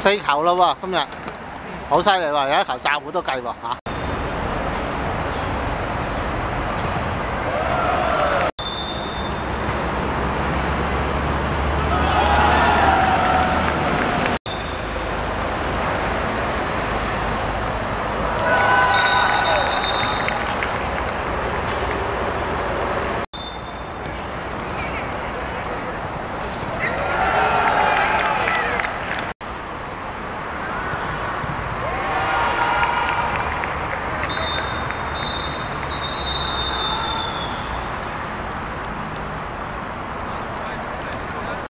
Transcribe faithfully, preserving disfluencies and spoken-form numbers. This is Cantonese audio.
四球咯喎，今日好犀利喎，有一球炸糊都計喎嚇。